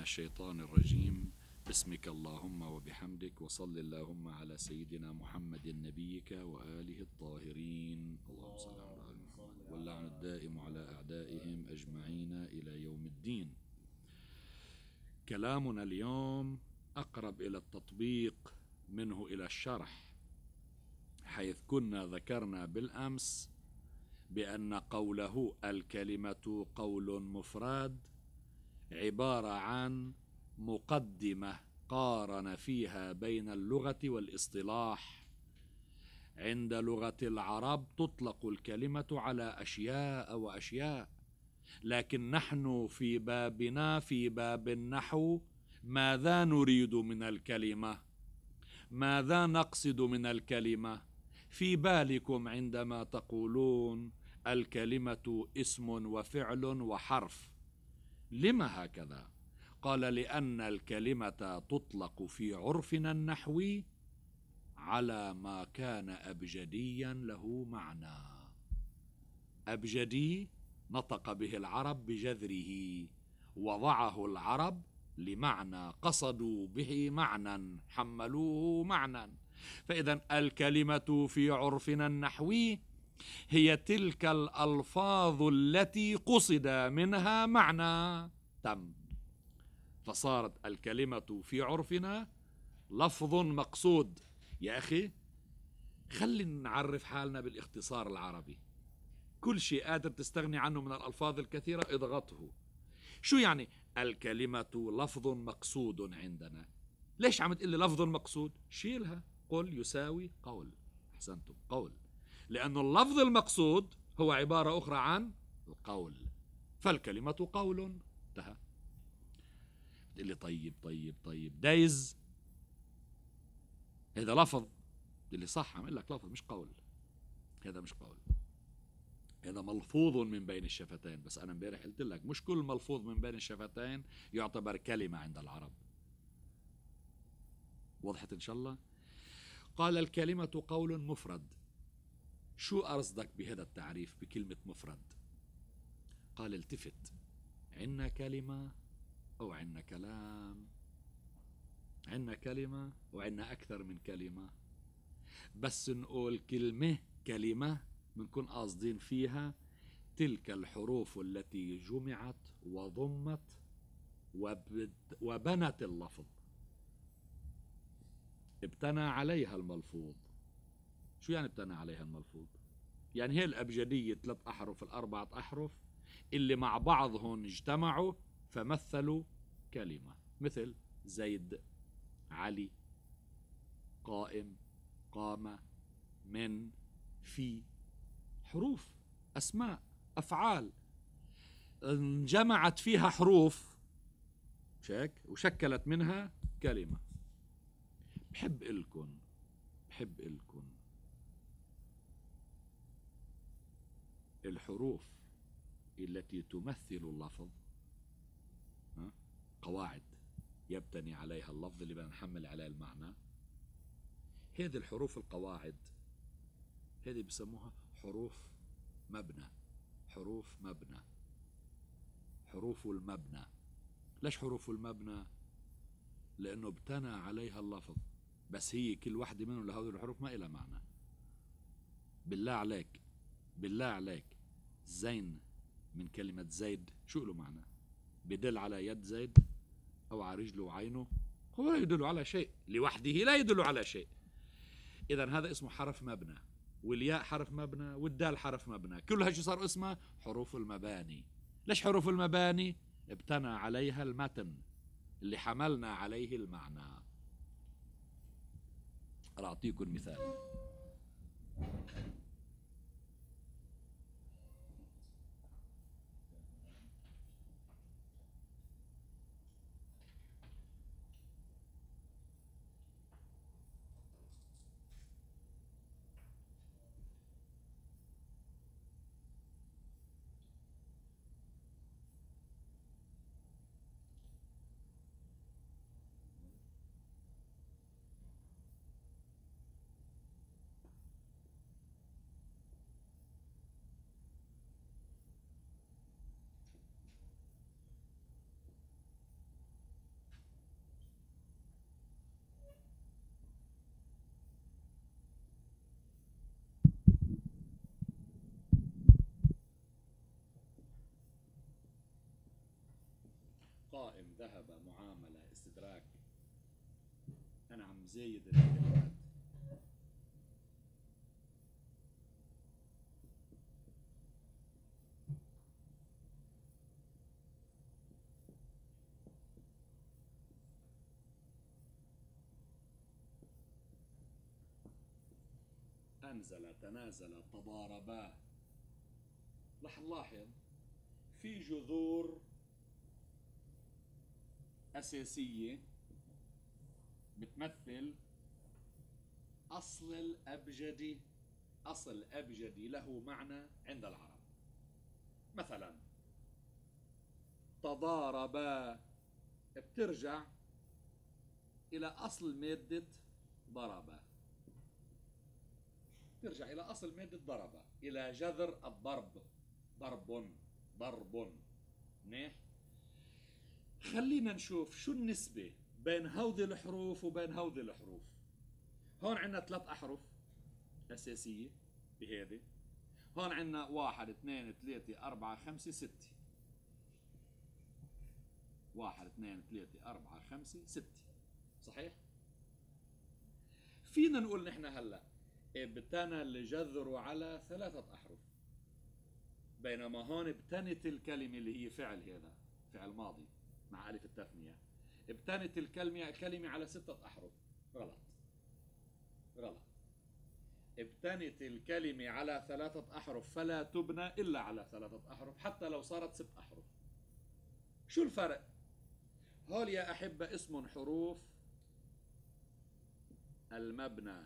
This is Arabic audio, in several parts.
الشيطان الرجيم. باسمك اللهم وبحمدك، وصل اللهم على سيدنا محمد نبيك وآله الطاهرين. اللهم صل على محمد، واللعن الدائم على أعدائهم أجمعين إلى يوم الدين. كلامنا اليوم أقرب إلى التطبيق منه إلى الشرح، حيث كنا ذكرنا بالأمس بأن قوله الكلمة قول مفرد عبارة عن مقدمة قارن فيها بين اللغة والاصطلاح. عند لغة العرب تطلق الكلمة على أشياء وأشياء، لكن نحن في بابنا في باب النحو ماذا نريد من الكلمة؟ ماذا نقصد من الكلمة؟ في بالكم عندما تقولون الكلمة اسم وفعل وحرف، لما هكذا؟ قال لأن الكلمة تطلق في عرفنا النحوي على ما كان أبجديا له معنى. أبجدي نطق به العرب بجذره، وضعه العرب لمعنى، قصدوا به معنى، حملوه معنى. فإذا الكلمة في عرفنا النحوي هي تلك الألفاظ التي قصد منها معنى تم، فصارت الكلمة في عرفنا لفظ مقصود. يا أخي خلينا نعرف حالنا بالاختصار العربي، كل شيء قادر تستغني عنه من الألفاظ الكثيرة اضغطه. شو يعني الكلمة لفظ مقصود عندنا؟ ليش عم تقول لي لفظ مقصود؟ شيلها، قل يساوي قول. أحسنتم، قول، لأن اللفظ المقصود هو عبارة أخرى عن القول، فالكلمة قول. انتهى. تقول لي طيب دايز هذا لفظ؟ تقول لي صح، عم اقول لك لفظ مش قول. هذا مش قول، هذا ملفوظ من بين الشفتين. بس أنا امبارح قلت لك مش كل ملفوظ من بين الشفتين يعتبر كلمة عند العرب. وضحت إن شاء الله؟ قال الكلمة قول مفرد. شو قصدك بهذا التعريف بكلمة مفرد؟ قال التفت، عنا كلمة أو عنا كلام؟ عنا كلمة وعنا أكثر من كلمة. بس نقول كلمة بنكون قاصدين فيها تلك الحروف التي جمعت وضمت وبنت اللفظ، ابتنى عليها الملفوظ. شو يعني ابتنى عليها الملفوظ؟ يعني هي الأبجدية 3 أحرف 4 أحرف اللي مع بعضهم اجتمعوا فمثلوا كلمة، مثل زيد، علي، قائم، قام، من، في. حروف، أسماء، أفعال انجمعت فيها حروف وشكلت منها كلمة. بحب إلكن الحروف التي تمثل اللفظ، قواعد يبتني عليها اللفظ اللي بنحمل عليه المعنى. هذه الحروف القواعد هذه بسموها حروف مبنى. حروف المبنى. ليش حروف المبنى؟ لأنه ابتنى عليها اللفظ، بس هي كل واحدة منهم لهذه الحروف ما إلها معنى. بالله عليك زين من كلمة زيد شو له معنى؟ بدل على يد زيد أو على رجله وعينه؟ هو لا يدل على شيء لوحده، لا يدل على شيء. إذا هذا اسمه حرف مبنى، والياء حرف مبنى، والدال حرف مبنى، كلها شو صار اسمها؟ حروف المباني. ليش حروف المباني؟ ابتنى عليها المتن اللي حملنا عليه المعنى. أعطيكم مثال. قائم ذهب معاملة استدراك. أنا عم زايد الكلمات. أنزل، تنازل، تضاربا. رح نلاحظ في جذور أساسية بتمثل أصل الأبجدي. أصل أبجدي له معنى عند العرب. مثلا تضاربا بترجع إلى أصل مادة ضربة، ترجع إلى أصل مادة ضربة، إلى جذر الضرب. ضرب، ضرب. منيح. خلينا نشوف شو النسبة بين هودي الحروف وبين هودي الحروف. هون عندنا 3 أحرف أساسية بهذه. هون عندنا 1 2 3 4 5 6. 1 2 3 4 5 6. صحيح؟ فينا نقول نحن هلا ابتنى الجذر على 3 أحرف، بينما هون ابتنت الكلمة اللي هي فعل، هذا فعل ماضي مع ألف التثنية، ابتنت الكلمة على 6 أحرف. غلط، غلط. ابتنت الكلمة على 3 أحرف، فلا تبنى إلا على 3 أحرف حتى لو صارت 6 أحرف. شو الفرق؟ هول يا أحبة اسم حروف المبنى،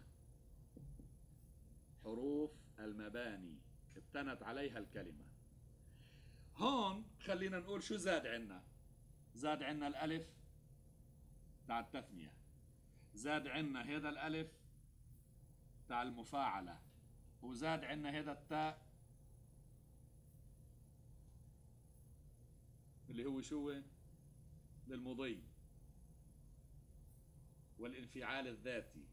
حروف المباني ابتنت عليها الكلمة. هون خلينا نقول شو زاد عنا. زاد عنا الألف تاع التثنية، زاد عنا هذا الألف تاع المفاعلة، وزاد عنا هذا التاء اللي هو شو؟ للمضي والانفعال الذاتي.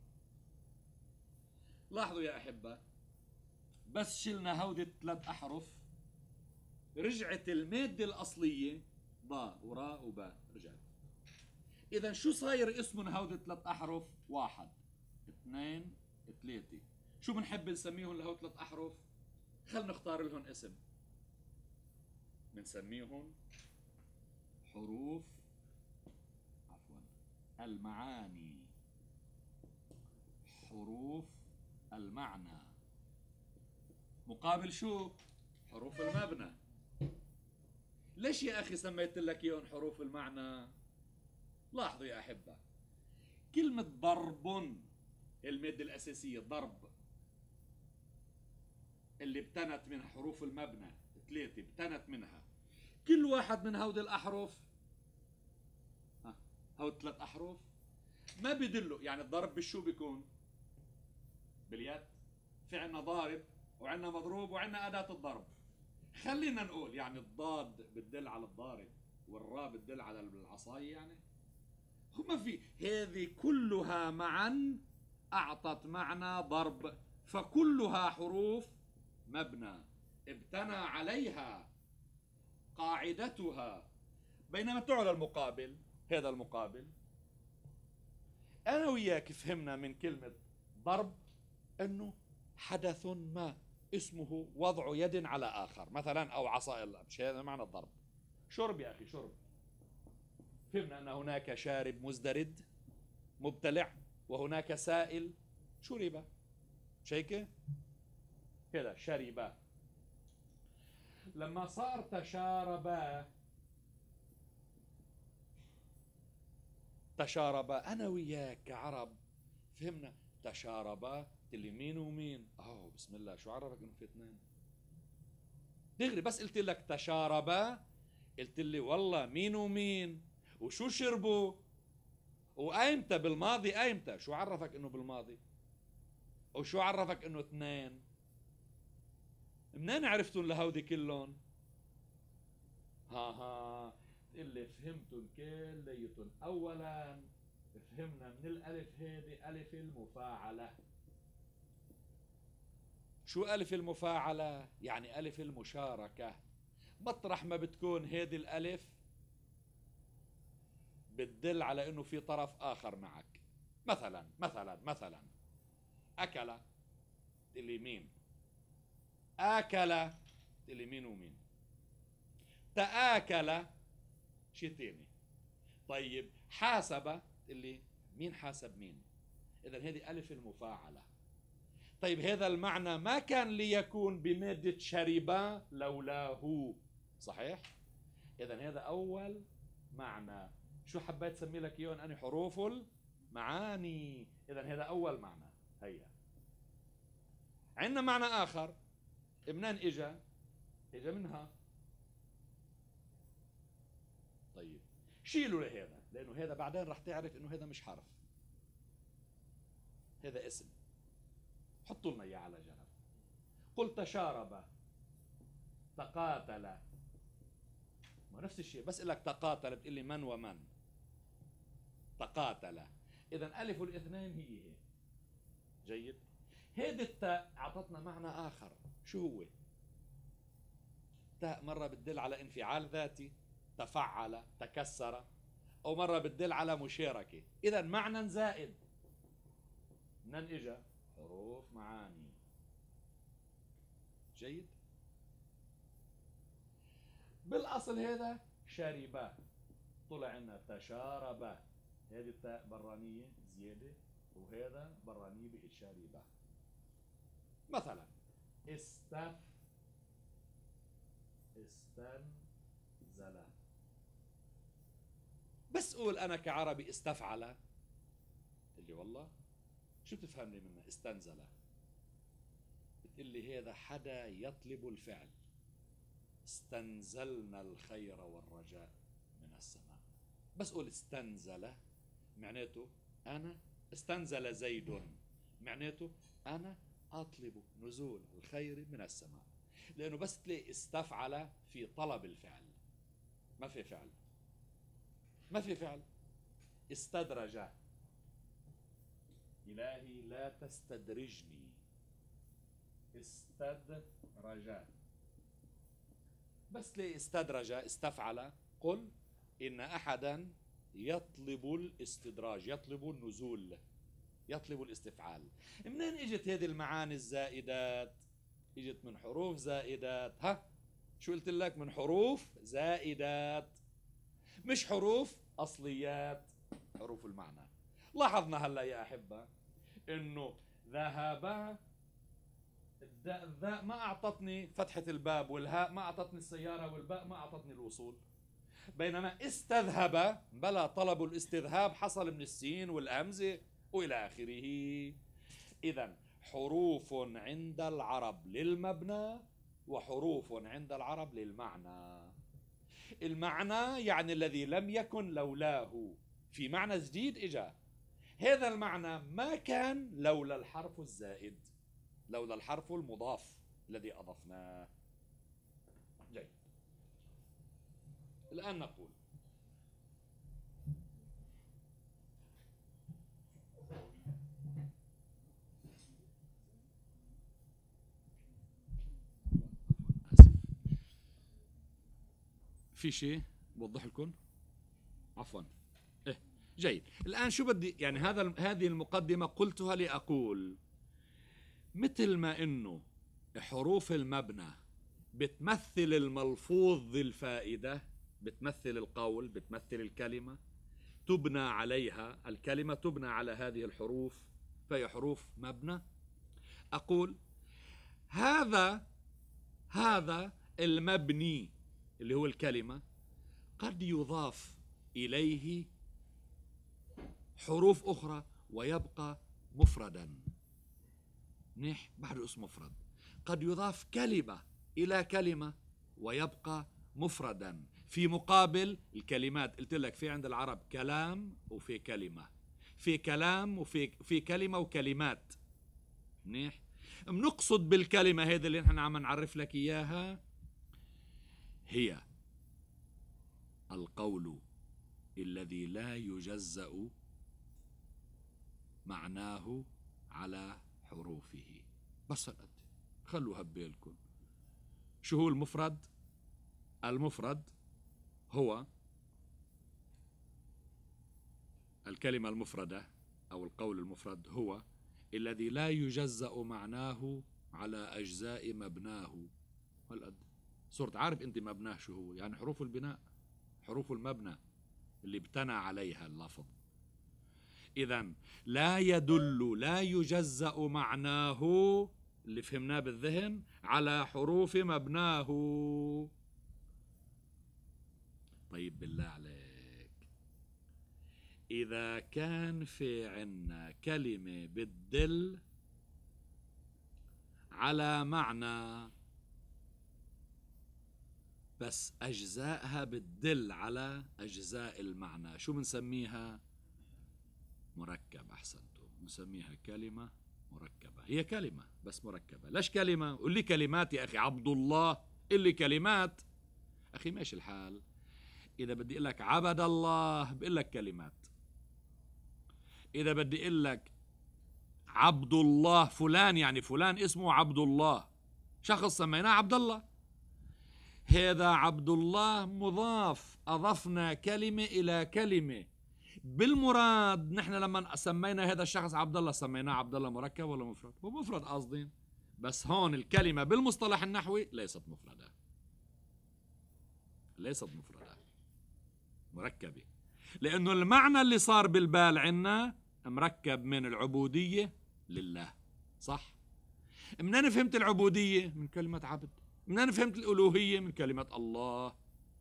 لاحظوا يا أحبة، بس شلنا هودي 3 أحرف رجعت المادة الأصلية ضاء وراء وباء، رجعت. إذا شو صاير اسم هودي 3 أحرف؟ 1 2 3. شو بنحب نسميهم لهو 3 أحرف؟ خلنا نختار لهم اسم، بنسميهم حروف، عفوا، المعاني. حروف المعنى. مقابل شو؟ حروف المبنى. ليش يا أخي سميت لك إياهم حروف المعنى؟ لاحظوا يا أحبة، كلمة ضرب، المادة الأساسية ضرب اللي ابتنت من حروف المبنى 3، ابتنت منها. كل واحد من هودي الأحرف، هود 3 أحرف ما بدلوا. يعني الضرب بالشو بيكون؟ باليد. في عنا ضارب وعنا مضروب وعنا أداة الضرب. خلينا نقول يعني الضاد بتدل على الضارب والراء بتدل على العصاية. يعني هما في هذه كلها معا أعطت معنى ضرب، فكلها حروف مبنى ابتنى عليها قاعدتها. بينما تعالى المقابل، هذا المقابل، أنا وياك فهمنا من كلمة ضرب أنه حدث ما اسمه وضع يد على آخر مثلا، أو عصا. مش هذا معنى الضرب. شرب يا أخي، شرب. فهمنا أن هناك شارب مزدرد مبتلع، وهناك سائل شرب. مش هيك؟ كده شرب. لما صار تشاربا، تشاربا أنا وياك كعرب فهمنا تشاربا. قلت لي مين ومين؟ بسم الله، شو عرفك انه في 2 دغري؟ بس قلت لك تشاربا قلت لي والله مين ومين وشو شربوا وايمتى بالماضي. ايمتى؟ شو عرفك انه بالماضي؟ وشو عرفك انه 2؟ منين عرفتوا لهودي كلهم؟ ها اللي فهمتم كليتم. اولا فهمنا من الالف هذه الف المفاعله. شو ألف المفاعلة؟ يعني ألف المشاركة. مطرح ما بتكون هذه الألف بتدل على انه في طرف اخر معك. مثلا اكل، اللي مين؟ اكل اللي مين ومين؟ تآكل شيء ثاني. طيب حاسب، اللي مين حاسب مين؟ اذا هذه الف المفاعله. طيب هذا المعنى ما كان ليكون بمادة شرب لولاه، صحيح؟ إذا هذا أول معنى. شو حبيت تسمي لك إياهم أنا؟ حروف المعاني. إذا هذا أول معنى. هيا عندنا معنى آخر. منين إجا منها. طيب شيلوا لهذا، لأنه هذا بعدين رح تعرف إنه هذا مش حرف، هذا اسم. حطوا لنا إياه على جنب. قل تشارب، تقاتل، ما نفس الشيء، بس لك تقاتل بتقول لي من ومن. تقاتل، إذا ألف الاثنين هي. جيد. هيدي التاء أعطتنا معنى آخر. شو هو؟ تاء مرة بتدل على انفعال ذاتي، تفعل، تكسر، أو مرة بتدل على مشاركة. إذا معنى زائد. منين إجا؟ حروف معاني. جيد. بالأصل هذا شرب، طلع عنا تشارب. هذه التاء برانية زيادة، وهذا برانية بشرب. مثلا استنزل. بس قول أنا كعربي استفعل، اللي والله شو بتفهمني منها؟ استنزل بتقول لي هذا حدا يطلب الفعل. استنزلنا الخير والرجاء من السماء. بس قول استنزل معناته أنا. استنزل زيد معناته أنا أطلب نزول الخير من السماء. لأنه بس تلاقي استفعل في طلب الفعل، ما في فعل، ما في فعل. استدرج، إلهي لا تستدرجني. استدرج، بس تلاقي استدرج استفعل. قل إن أحدا يطلب الاستدراج، يطلب النزول، يطلب الاستفعال. منين اجت هذه المعاني الزائدات؟ اجت من حروف زائدات. ها شو قلت لك؟ من حروف زائدات، مش حروف أصليات. حروف المعنى. لاحظنا هلا يا أحبة إنه ذهب، الذاء ما أعطتني فتحة الباب، والهاء ما أعطتني السيارة، والباء ما أعطتني الوصول. بينما استذهب بلا، طلب الاستذهاب حصل من السين والأمزة وإلى آخره. إذا حروف عند العرب للمبنى، وحروف عند العرب للمعنى. المعنى يعني الذي لم يكن لولاه، في معنى جديد إجا. هذا المعنى ما كان لولا الحرف الزائد، لولا الحرف المضاف الذي أضفناه. جيد. الآن نقول في شيء بوضح لكم. عفوا. إيه. جيد. الآن شو بدي يعني، هذه المقدمة قلتها لأقول مثل ما إنه حروف المبنى بتمثل الملفوظ ذي الفائدة، بتمثل القول، بتمثل الكلمة، تبنى عليها الكلمة، تبنى على هذه الحروف، فهي حروف مبنى. أقول هذا المبني اللي هو الكلمة قد يضاف إليه حروف أخرى ويبقى مفردا. منيح، بعده اسم مفرد. قد يضاف كلمة إلى كلمة ويبقى مفردا. في مقابل الكلمات قلت لك في عند العرب كلام وفي كلمة، في كلام وفي كلمة وكلمات. منيح. بنقصد بالكلمة هذه اللي نحن عم نعرف لك إياها هي القول الذي لا يجزأ معناه على حروفه. بس هالقد، خلوها ببالكم. شو هو المفرد؟ المفرد هو الكلمة المفردة أو القول المفرد هو الذي لا يجزأ معناه على أجزاء مبناه. والقد صرت عارف أنت مبناه شو هو؟ يعني حروف البناء، حروف المبنى اللي ابتنى عليها اللفظ. إذن لا يدل، لا يجزأ معناه اللي فهمناه بالذهن على حروف مبناه. طيب بالله عليك، إذا كان في عنا كلمة بتدل على معنى بس أجزائها بتدل على أجزاء المعنى، شو بنسميها؟ مركب. أحسنتم، نسميها كلمة مركبة. هي كلمة بس مركبة. ليش كلمة؟ قل لي كلمات يا أخي عبد الله، قل لي كلمات. أخي ماشي الحال، إذا بدي أقول لك عبد الله بقول لك كلمات. إذا بدي أقول لك عبد الله فلان، يعني فلان اسمه عبد الله، شخص سميناه عبد الله. هذا عبد الله مضاف، أضفنا كلمة إلى كلمة. بالمراد نحن لما سمينا هذا الشخص عبد الله سميناه عبد الله مركب ولا مفرد؟ هو مفرد قصدين، بس هون الكلمة بالمصطلح النحوي ليست مفردة، ليست مفردة، مركبة. لأنه المعنى اللي صار بالبال عنا مركب من العبودية لله، صح؟ منين فهمت العبودية؟ من كلمة عبد. منين فهمت الألوهية؟ من كلمة الله.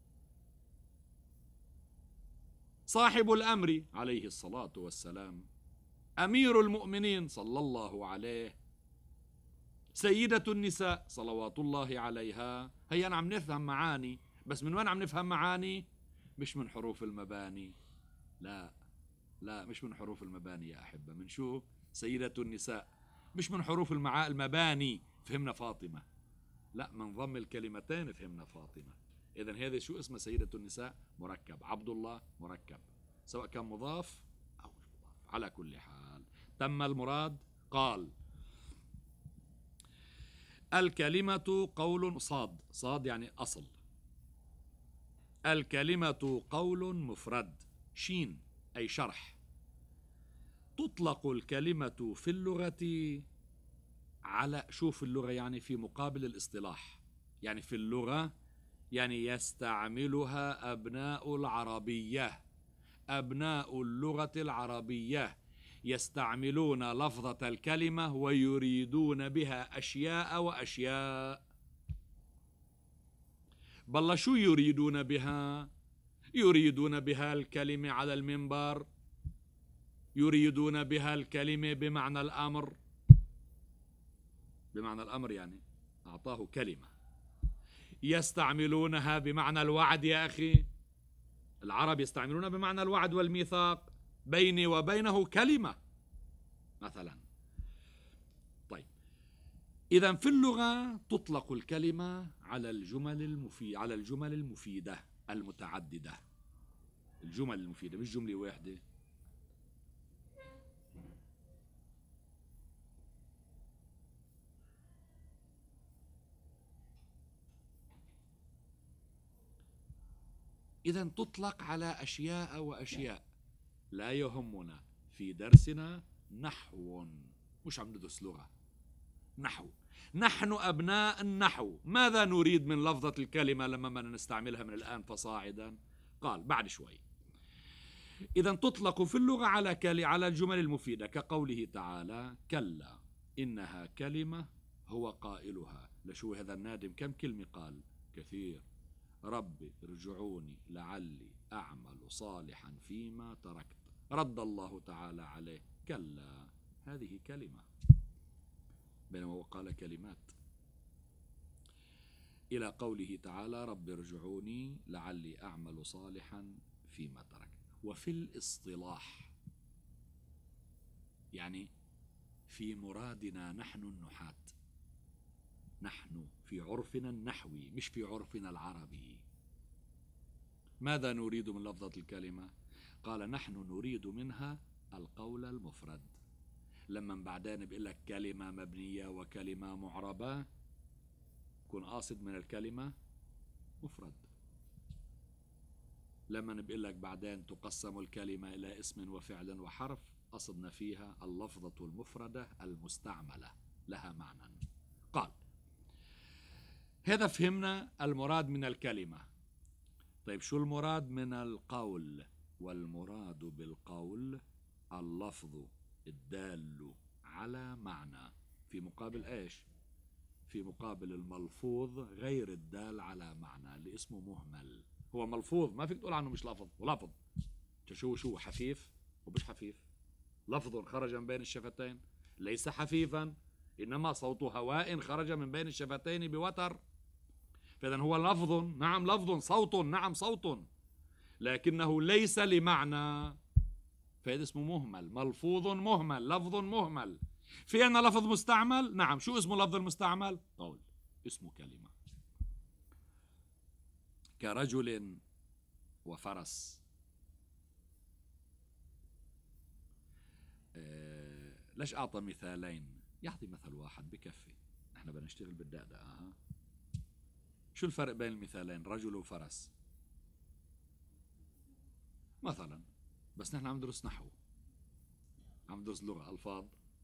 صاحب الأمر عليه الصلاة والسلام، أمير المؤمنين صلى الله عليه، سيدة النساء صلوات الله عليها. هيا عم نفهم معاني، بس من وين عم نفهم معاني؟ مش من حروف المباني، لا لا، مش من حروف المباني يا أحبة. من شو؟ سيدة النساء. مش من حروف المباني فهمنا فاطمة، لا، من ضم الكلمتين فهمنا فاطمة. إذن هذا شو اسمه؟ سيدة النساء مركب، عبد الله مركب، سواء كان مضاف أو مش مضاف. على كل حال تم المراد. قال الكلمة قول، صاد يعني أصل. الكلمة قول مفرد، شين أي شرح. تطلق الكلمة في اللغة على، شوف اللغة يعني في مقابل الاصطلاح، يعني في اللغة يعني يستعملها أبناء العربية، أبناء اللغة العربية يستعملون لفظة الكلمة ويريدون بها أشياء وأشياء. بالله شو يريدون بها؟ يريدون بها الكلمة على المنبر، يريدون بها الكلمة بمعنى الأمر. بمعنى الأمر يعني أعطاه كلمة. يستعملونها بمعنى الوعد يا أخي، العرب يستعملونها بمعنى الوعد والميثاق، بيني وبينه كلمة مثلا. طيب، إذا في اللغة تطلق الكلمة على الجمل المفيدة المتعددة. الجمل المفيدة مش جملة واحدة. إذا تطلق على أشياء وأشياء. لا يهمنا في درسنا نحو، مش عم ندرس لغة، نحو. نحن أبناء النحو، ماذا نريد من لفظة الكلمة لما بدنا نستعملها من الآن فصاعدا؟ قال بعد شوي. إذا تطلق في اللغة على الجمل المفيدة، كقوله تعالى كلا إنها كلمة هو قائلها. لشو هذا النادم كم كلمة قال؟ كثير. رب ارجعوني لعلي أعمل صالحا فيما تركت. رد الله تعالى عليه كلا، هذه كلمة، بينما هو قال كلمات. إلى قوله تعالى رب ارجعوني لعلي أعمل صالحا فيما تركت. وفي الاصطلاح يعني في مرادنا نحن النحاة، نحن في عرفنا النحوي مش في عرفنا العربي، ماذا نريد من لفظة الكلمة؟ قال نحن نريد منها القول المفرد. لما بعدين بيقول لك كلمة مبنية وكلمة معربة، كن قاصد من الكلمة مفرد. لما بقول لك بعدين تقسم الكلمة إلى اسم وفعل وحرف، قصدنا فيها اللفظة المفردة المستعملة لها معنى. قال هذا فهمنا المراد من الكلمة. طيب شو المراد من القول؟ والمراد بالقول اللفظ الدال على معنى، في مقابل ايش؟ في مقابل الملفوظ غير الدال على معنى اللي اسمه مهمل. هو ملفوظ ما فيك تقول عنه مش لفظ، ولفظ شو حفيف ومش حفيف، لفظ خرج من بين الشفتين ليس حفيفا، إنما صوت هواء خرج من بين الشفتين بوتر. فإذا هو لفظ، نعم لفظ، صوت، نعم صوت، لكنه ليس لمعنى، فهذا اسمه مهمل. ملفوظ مهمل، لفظ مهمل. في عندنا لفظ مستعمل، نعم. شو اسمه لفظ المستعمل؟ قول، اسمه كلمة. كرجل وفرس. ليش أعطى مثالين؟ يعطي مثل واحد بكفي، نحن بدنا نشتغل بالدقدقة. شو الفرق بين المثالين رجل وفرس مثلا؟ بس نحن عم ندرس نحو، عم ندرس لغة، ألفاظ.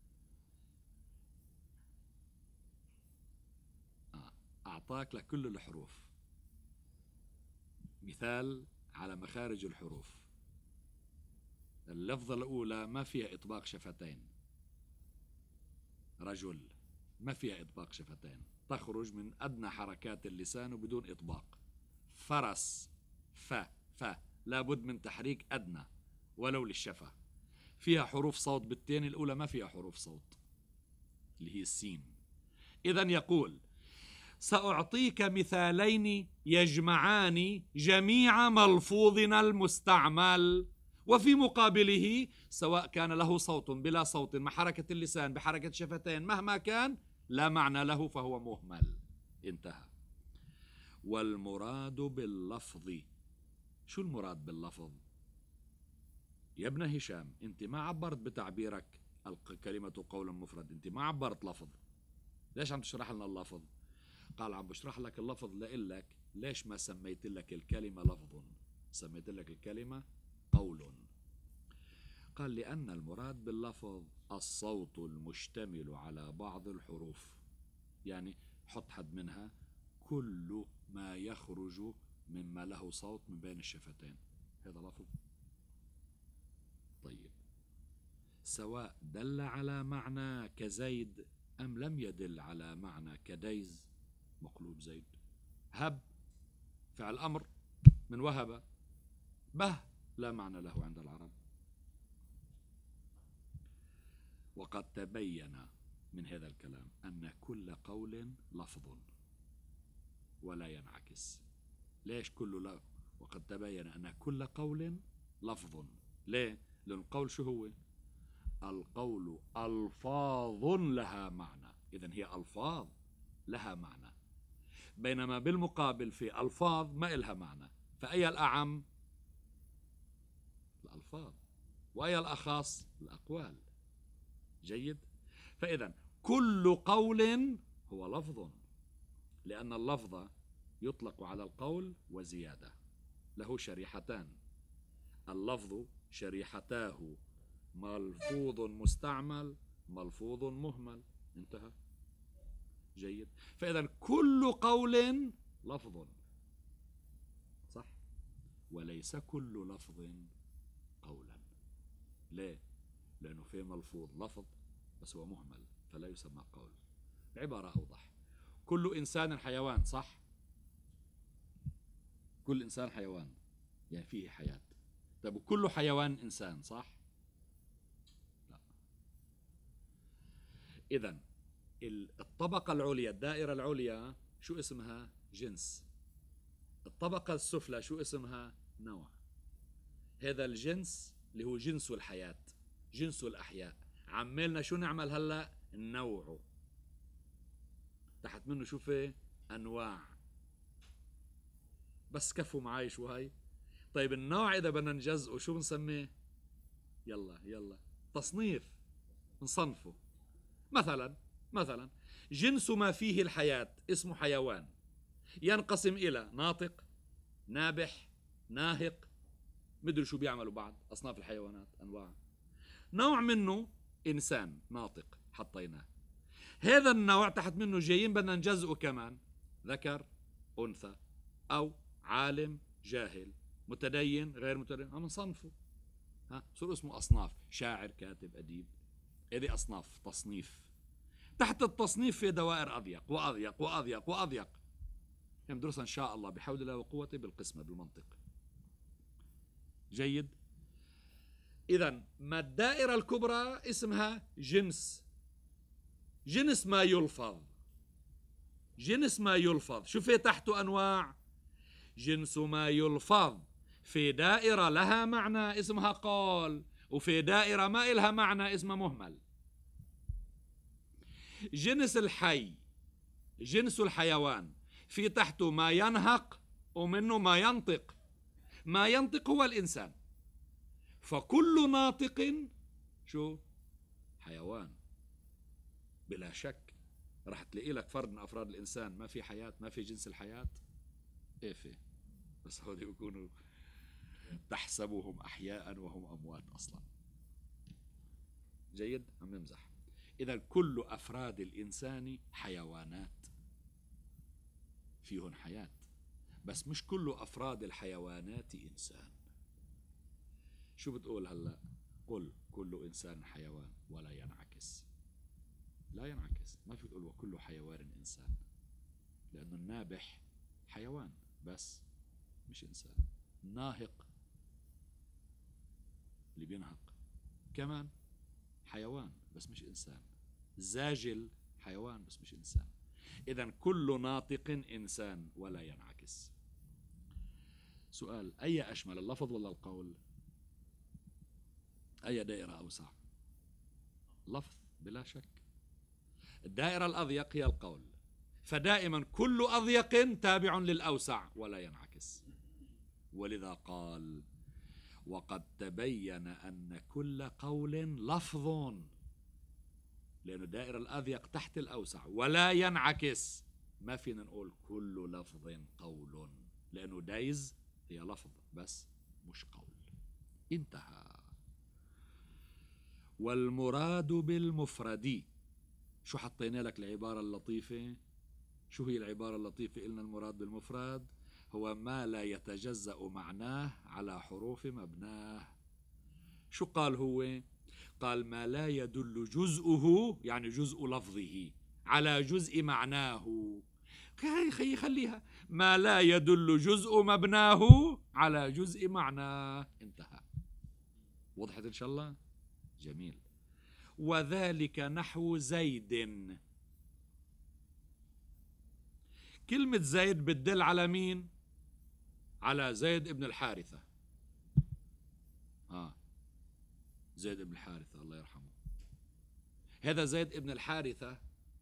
أعطاك لكل الحروف مثال على مخارج الحروف. اللفظة الأولى ما فيها إطباق شفتين، رجل ما فيها إطباق شفتين، تخرج من أدنى حركات اللسان وبدون إطباق. فرس ف لابد من تحريك أدنى ولو للشفة. فيها حروف صوت بالتين، الأولى ما فيها حروف صوت اللي هي السين. إذن يقول سأعطيك مثالين يجمعان جميع ملفوظنا المستعمل، وفي مقابله سواء كان له صوت بلا صوت مع حركة اللسان بحركة شفتين مهما كان لا معنى له فهو مهمل. انتهى. والمراد باللفظ، شو المراد باللفظ؟ يا ابن هشام انت ما عبرت بتعبيرك الكلمة قول مفرد، انت ما عبرت لفظ، ليش عم تشرح لنا اللفظ؟ قال عم بشرح لك اللفظ لإلك ليش ما سميت لك الكلمة لفظ، سميت لك الكلمة قول. قال لأن المراد باللفظ الصوت المشتمل على بعض الحروف، يعني حط حد منها كل ما يخرج مما له صوت من بين الشفتين، هذا لفظ. طيب سواء دل على معنى كزيد أم لم يدل على معنى كديز مقلوب زيد. هب فعل أمر من وهب، به لا معنى له عند العرب. وقد تبين من هذا الكلام أن كل قول لفظ ولا ينعكس. ليش كل وقد تبين أن كل قول لفظ؟ ليه؟ لأن القول شو هو؟ القول ألفاظ لها معنى، إذن هي ألفاظ لها معنى، بينما بالمقابل في ألفاظ ما إلها معنى. فأي الأعم؟ الألفاظ. وأي الأخص؟ الأقوال. جيد؟ فإذا كل قول هو لفظ، لأن اللفظ يطلق على القول وزيادة، له شريحتان، اللفظ شريحتاه ملفوظ مستعمل ملفوظ مهمل، انتهى. جيد؟ فإذا كل قول لفظ، صح؟ وليس كل لفظ قولا. ليه؟ لأنه في ملفوظ لفظ بس هو مهمل فلا يسمى قول. بعبارة أوضح، كل إنسان حيوان، صح؟ كل إنسان حيوان يعني فيه حياة. طيب وكل حيوان إنسان، صح؟ لا. إذن الطبقة العليا، الدائرة العليا شو اسمها؟ جنس. الطبقة السفلى شو اسمها؟ نوع. هذا الجنس اللي هو جنس الحياة، جنس الأحياء. عملنا شو نعمل هلأ؟ النوع. تحت منه شو في؟ أنواع. بس كفوا معي شو هاي؟ طيب النوع إذا بدنا نجزئه شو بنسميه؟ يلا تصنيف، نصنفه. مثلا جنس ما فيه الحياة اسمه حيوان، ينقسم إلى ناطق، نابح، ناهق، مدري شو بيعملوا بعد أصناف الحيوانات أنواع. نوع منه إنسان ناطق حطيناه، هذا النوع تحت منه جايين بدنا نجزئه كمان، ذكر أنثى أو عالم جاهل متدين غير متدين، عم نصنفه. صار اسمه أصناف، شاعر كاتب أديب. هذه أصناف تصنيف. تحت التصنيف في دوائر أضيق وأضيق وأضيق وأضيق، يعني ندرسها إن شاء الله بحول الله وقوته بالقسمة بالمنطق. جيد. إذن ما الدائرة الكبرى اسمها جنس، جنس ما يلفظ، جنس ما يلفظ. شو في تحته أنواع؟ جنس ما يلفظ في دائرة لها معنى اسمها قول، وفي دائرة ما إلها معنى اسمها مهمل. جنس الحي، جنس الحيوان، في تحته ما ينهق ومنه ما ينطق. ما ينطق هو الإنسان، فكل ناطق شو؟ حيوان بلا شك. راح تلاقي لك فرد من أفراد الإنسان ما في حياة، ما في جنس الحياة. إيه في، بس هودي بيكونوا تحسبهم أحياء وهم أموات أصلا. جيد، عم نمزح. إذا كل أفراد الإنسان حيوانات فيهن حياة، بس مش كل أفراد الحيوانات إنسان. شو بتقول هلأ؟ قل كل إنسان حيوان ولا ينعكس. لا ينعكس، ما في تقول وكل حيوان إنسان، لأنه النابح حيوان بس مش إنسان. الناهق اللي بينهق كمان حيوان بس مش إنسان. الزاجل حيوان بس مش إنسان. إذن كل ناطق إنسان ولا ينعكس. سؤال: أي أشمل، اللفظ ولا القول؟ أي دائرة أوسع؟ لفظ بلا شك. الدائرة الأضيق هي القول، فدائما كل أضيق تابع للأوسع ولا ينعكس. ولذا قال: وقد تبين أن كل قول لفظ، لأن الدائرة الأضيق تحت الأوسع ولا ينعكس. ما فينا نقول كل لفظ قول، لأنه دايز هي لفظ بس مش قول. انتهى. والمراد بالمفرد، شو حطينا لك العبارة اللطيفة؟ شو هي العبارة اللطيفة؟ قلنا المراد بالمفرد هو ما لا يتجزأ معناه على حروف مبناه. شو قال هو؟ قال ما لا يدل جزءه، يعني جزء لفظه، على جزء معناه. خليها ما لا يدل جزء مبناه على جزء معناه. انتهى. وضحت إن شاء الله؟ جميل. وذلك نحو زيد. كلمة زيد بتدل على مين؟ على زيد ابن الحارثة. زيد ابن الحارثة الله يرحمه. هذا زيد ابن الحارثة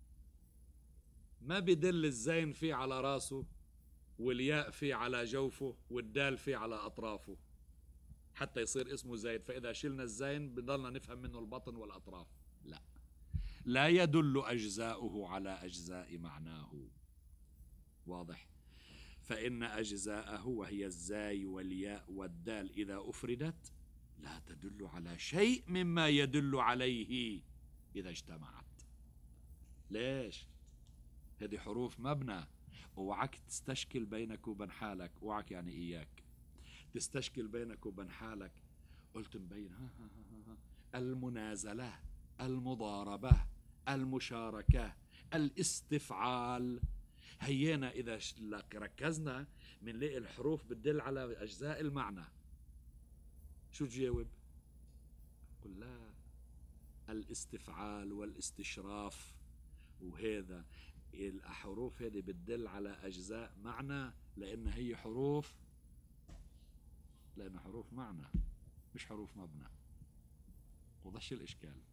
ما بدل الزين فيه على راسه والياء فيه على جوفه والدال فيه على أطرافه حتى يصير اسمه زيد، فإذا شلنا الزين بضلنا نفهم منه البطن والأطراف. لا، لا يدل أجزاؤه على أجزاء معناه. واضح؟ فإن أجزاءه وهي الزاي والياء والدال إذا أفردت لا تدل على شيء مما يدل عليه إذا اجتمعت. ليش؟ هذه حروف مبنى. اوعك تستشكل بينك وبين حالك، اوعك يعني إياك تستشكل بينك وبين حالك. قلت مبين المنازلة، المضاربة، المشاركة، الاستفعال. هينا إذا ركزنا بنلاقي الحروف بتدل على أجزاء المعنى. شو تجاوب؟ قل لا، الاستفعال والاستشراف وهذا الحروف هذه بتدل على أجزاء معنى، لأن هي حروف، لأن حروف معنى مش حروف مبنى. وضحش الإشكال؟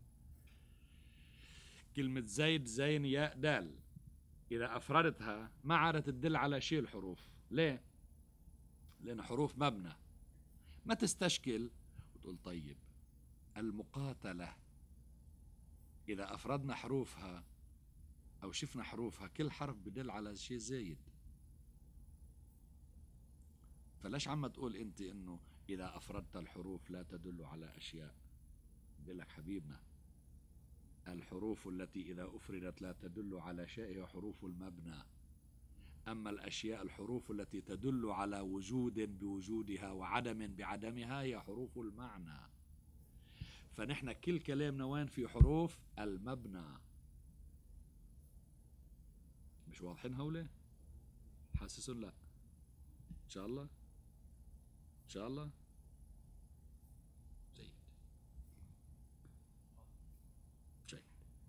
كلمة زيد زين ياء دال إذا أفردتها ما عادت تدل على شيء الحروف. ليه؟ لأن حروف مبنى. ما تستشكل وتقول طيب المقاتلة إذا أفردنا حروفها أو شفنا حروفها كل حرف بدل على شيء زايد. فلاش عم تقول أنت إنه إذا أفردت الحروف لا تدل على أشياء؟ بقول لك حبيبنا، الحروف التي إذا أفردت لا تدل على شيء هي حروف المبنى. أما الأشياء، الحروف التي تدل على وجود بوجودها وعدم بعدمها هي حروف المعنى. فنحن كل كلامنا وين؟ في حروف المبنى. مش واضحين هولي؟ حاسسون؟ لا إن شاء الله، إن شاء الله. جيد جيد.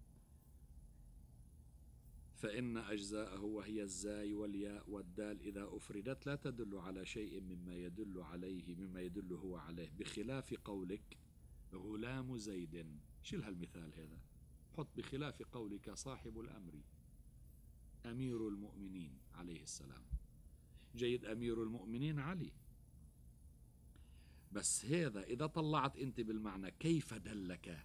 فإن أجزاءه وهي الزاي والياء والدال إذا أفردت لا تدل على شيء مما يدل عليه، مما يدل هو عليه، بخلاف قولك غلام زيد. شيل هالمثال هذا، حط بخلاف قولك صاحب الأمر، أمير المؤمنين عليه السلام. جيد، أمير المؤمنين علي. بس هذا إذا طلعت أنت بالمعنى كيف دلك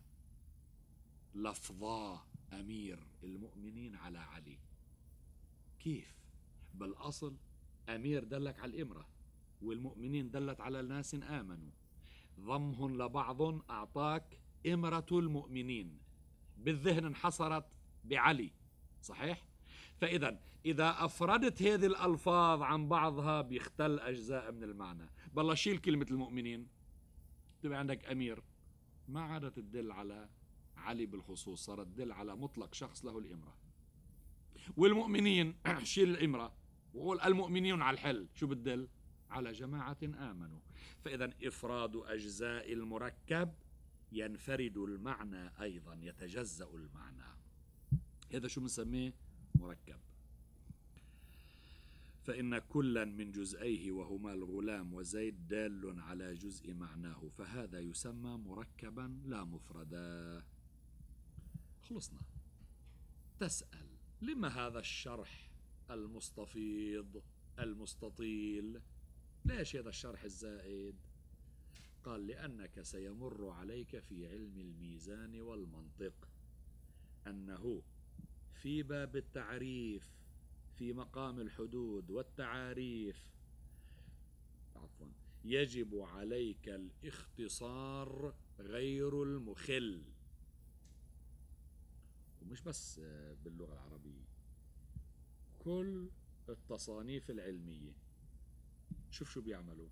لفظا أمير المؤمنين على علي؟ كيف؟ بالأصل أمير دلك على الإمرة، والمؤمنين دلت على الناس آمنوا، ضمهم لبعض أعطاك إمرة المؤمنين، بالذهن انحصرت بعلي، صحيح؟ فإذا إذا أفردت هذه الألفاظ عن بعضها بيختل أجزاء من المعنى. بالله شيل كلمة المؤمنين، تبقى عندك أمير ما عادت تدل على علي بالخصوص، صارت تدل على مطلق شخص له الإمرة. والمؤمنين شيل الإمرة وقول المؤمنين على الحل، شو بتدل؟ على جماعة آمنوا. فإذا إفراد أجزاء المركب ينفرد المعنى أيضا، يتجزأ المعنى. هذا شو بنسميه؟ مركب. فإن كلا من جزئيه وهما الغلام وزيد دال على جزء معناه، فهذا يسمى مركبا لا مفردا. خلصنا. تسأل لما هذا الشرح المستفيض المستطيل؟ ليش هذا الشرح الزائد؟ قال لأنك سيمر عليك في علم الميزان والمنطق أنه في باب التعريف في مقام الحدود والتعاريف يجب عليك الاختصار غير المخل. ومش بس باللغة العربية، كل التصانيف العلمية شوف شو بيعملوا.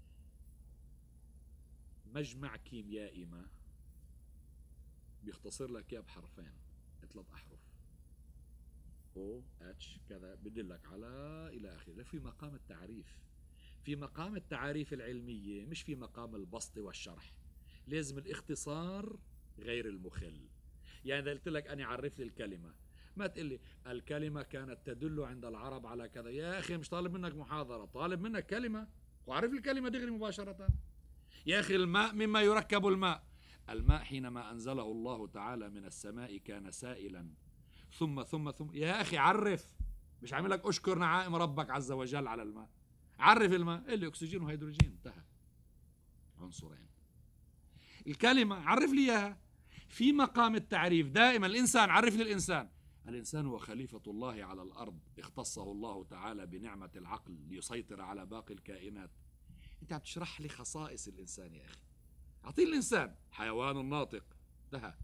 مجمع كيميائي ما بيختصر لك اياه بحرفين، 3 أحرف، او اتش كذا، بدلك على الى اخره. في مقام التعريف، في مقام التعاريف العلمية، مش في مقام البسط والشرح. لازم الاختصار غير المخل. يعني إذا قلت لك أنا عرف لي الكلمة، ما تقول لي الكلمة كانت تدل عند العرب على كذا. يا أخي مش طالب منك محاضرة، طالب منك كلمة وعرف لي الكلمة دغري مباشرة. يا أخي الماء مما يركب الماء. الماء حينما أنزله الله تعالى من السماء كان سائلا ثم يا أخي عرف، مش عامل لك أشكر نعائم ربك عز وجل على الماء. عرف الماء اللي أكسجين وهيدروجين، انتهى، عنصرين. الكلمة عرف لي إياها. في مقام التعريف دائما الإنسان، عرف لي الإنسان. الإنسان هو خليفة الله على الأرض، اختصه الله تعالى بنعمة العقل ليسيطر على باقي الكائنات. أنت عم تشرح لي خصائص الإنسان يا أخي. أعطي الإنسان حيوان ناطق، انتهى.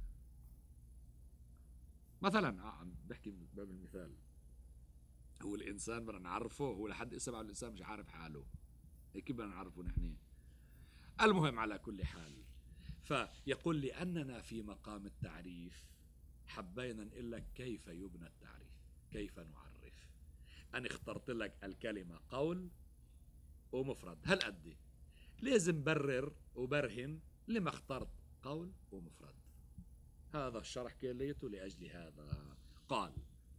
مثلا عم بحكي من باب المثال، هو الإنسان بدنا نعرفه، هو لحد اسمع الإنسان مش عارف حاله، كيف بدنا نعرفه نحن؟ المهم على كل حال، فيقول لأننا في مقام التعريف حبينا نقول لك كيف يبنى التعريف، كيف نعرف. أنا اخترت لك الكلمة قول ومفرد، هالقد لازم برر وبرهن لما اخترت قول ومفرد. هذا الشرح كليته لأجل هذا. قال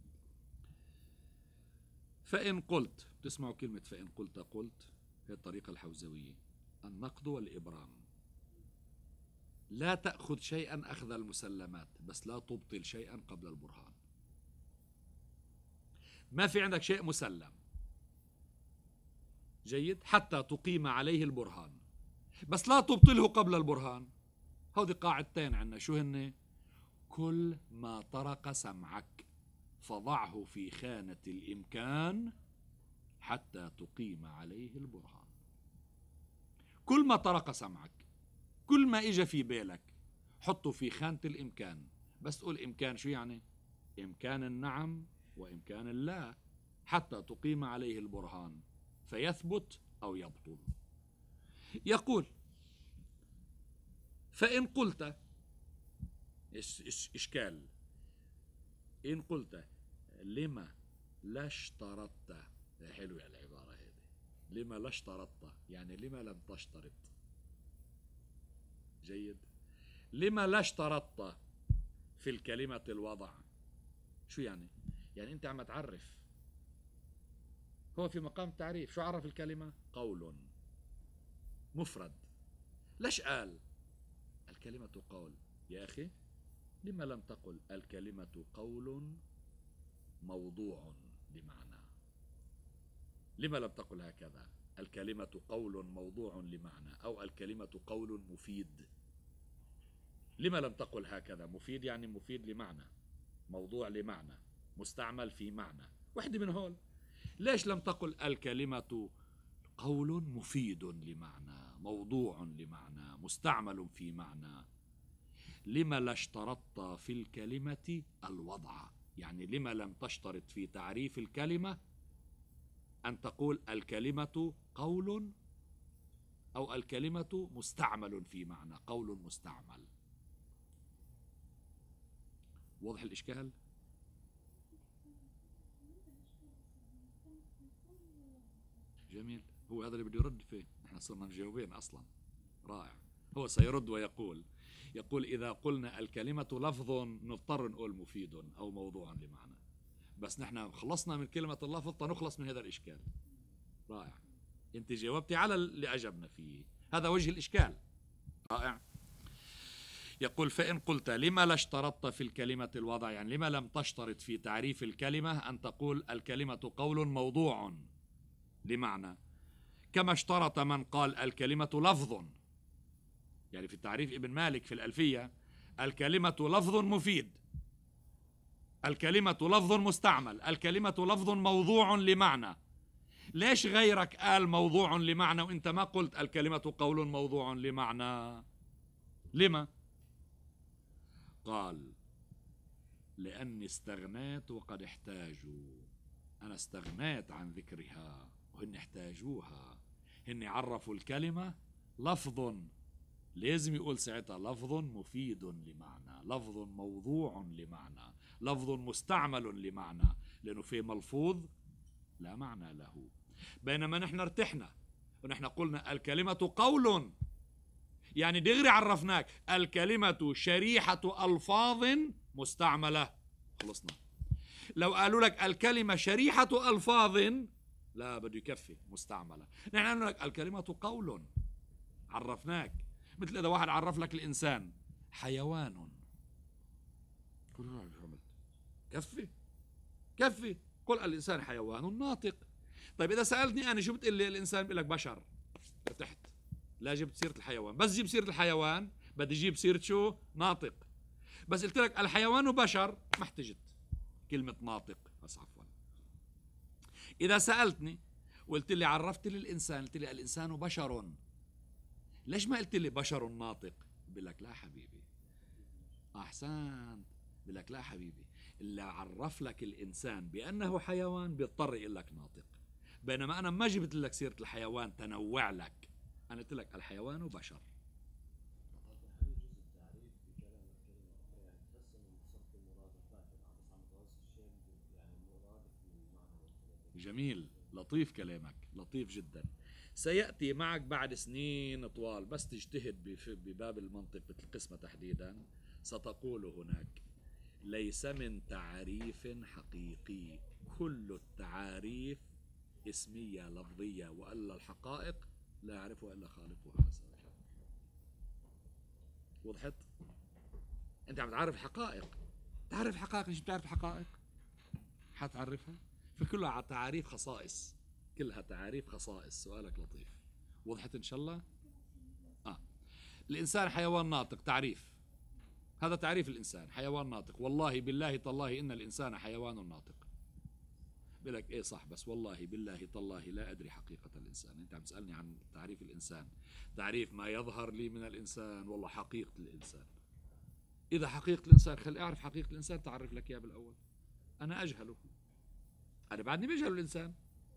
فإن قلت، تسمعوا كلمة فإن قلت، هي الطريقة الحوزوية، النقد والإبرام. لا تأخذ شيئا أخذ المسلمات، بس لا تبطل شيئا قبل البرهان. ما في عندك شيء مسلم، جيد، حتى تقيم عليه البرهان، بس لا تبطله قبل البرهان. هذه قاعدتين عندنا، شو هن؟ كل ما طرق سمعك فضعه في خانة الإمكان حتى تقيم عليه البرهان. كل ما طرق سمعك، كل ما إجا في بالك، حطه في خانة الإمكان. بس تقول إمكان شو يعني؟ إمكان النعم وإمكان اللا، حتى تقيم عليه البرهان فيثبت أو يبطل. يقول: فإن قلت، إشكال، إن قلت لما لا اشترطت، حلوة العبارة هذه، لما لا اشترطت يعني لما لم تشترط. جيد. لما لا اشترطت في الكلمة الوضع، شو يعني؟ يعني أنت عم تعرف، هو في مقام التعريف شو عرف الكلمة؟ قول مفرد. ليش قال الكلمة قول؟ يا أخي لما لم تقل الكلمة قول موضوع لمعنى؟ لما لم تقل هكذا الكلمة قول موضوع لمعنى، أو الكلمة قول مفيد؟ لما لم تقل هكذا؟ مفيد يعني مفيد لمعنى، موضوع لمعنى، مستعمل في معنى، وحدة من هول. ليش لم تقل الكلمة قول مفيد لمعنى، موضوع لمعنى، مستعمل في معنى؟ لما لا اشترطت في الكلمة الوضع، يعني لما لم تشترط في تعريف الكلمة أن تقول الكلمة قول أو الكلمة مستعمل في معنى، قول مستعمل. واضح الإشكال؟ جميل. هو هذا اللي بده يرد فيه، نحن صرنا مجاوبين أصلا. رائع. هو سيرد ويقول، يقول إذا قلنا الكلمة لفظ نضطر نقول مفيد أو موضوع لمعنى، بس نحن خلصنا من كلمة اللفظ تنخلص من هذا الإشكال. رائع. أنت جاوبتي على اللي أجبنا فيه، هذا وجه الإشكال. رائع. يقول: فإن قلت لما لا اشترطت في الكلمة الوضع، يعني لما لم تشترط في تعريف الكلمة أن تقول الكلمة قول موضوع لمعنى، كما اشترط من قال الكلمة لفظ. يعني في تعريف ابن مالك في الألفية الكلمة لفظ مفيد، الكلمة لفظ مستعمل، الكلمة لفظ موضوع لمعنى. ليش غيرك قال موضوع لمعنى وانت ما قلت الكلمة قول موضوع لمعنى؟ لما؟ قال: لأني استغنيت وقد احتاجوا. أنا استغنيت عن ذكرها وهن احتاجوها، هن عرفوا الكلمة لفظ، لازم يقول ساعتها لفظ مفيد لمعنى، لفظ موضوع لمعنى، لفظ مستعمل لمعنى، لأنه في ملفوظ لا معنى له. بينما نحن ارتحنا ونحن قلنا الكلمة قول، يعني دغري عرفناك الكلمة شريحة ألفاظ مستعملة، خلصنا. لو قالوا لك الكلمة شريحة ألفاظ، لا بده يكفي مستعملة. نحن قلنا لك الكلمة قول، عرفناك. مثل إذا واحد عرف لك الإنسان حيوان، كفي كفي، قل الإنسان حيوان ناطق. طيب إذا سألتني أنا شو بتقول لي؟ الإنسان بيقول لك بشر، ارتحت، لا جبت سيرة الحيوان. بس جيب سيرة الحيوان بدي جيب سيرة شو؟ ناطق. بس قلت لك الحيوان بشر ما احتجت كلمة ناطق، بس عفوا. إذا سألتني وقلت لي عرفت لي الإنسان، قلت لي الإنسان بشر، ليش ما قلت لي بشر ناطق؟ بقول لك لا حبيبي، أحسنت، بقول لك لا حبيبي، اللي عرف لك الإنسان بأنه حيوان بيضطر يقول لك ناطق. بينما أنا ما جبت لك سيرة الحيوان تنوع لك، أنا قلت لك الحيوان بشر. جميل، لطيف كلامك، لطيف جدا. سيأتي معك بعد سنين طوال، بس تجتهد بباب المنطق بالقسمة تحديدا، ستقول هناك ليس من تعريف حقيقي، كل التعاريف اسمية لفظية، وألا الحقائق لا يعرفها إلا خالقها عز وجل. وضحت؟ أنت عم تعرف حقائق، تعرف حقائق، مش بتعرف حقائق حتعرفها؟ فكلها تعاريف خصائص، كلها تعاريف خصائص. سؤالك لطيف. وضحت إن شاء الله؟ الإنسان حيوان ناطق، تعريف، هذا تعريف الإنسان حيوان ناطق. والله بالله تالله إن الإنسان حيوان ناطق. بقول لك إيه صح، بس والله بالله تالله لا أدري حقيقة الإنسان. الإنسان. أنت عم تسألني عن تعريف الإنسان، تعريف ما يظهر لي من الإنسان والله حقيقة الإنسان. إذا حقيقة الإنسان خلي أعرف حقيقة الإنسان تعرف لك إياه بالأول. أنا أجهله، أنا بعدني بجهل الإنسان.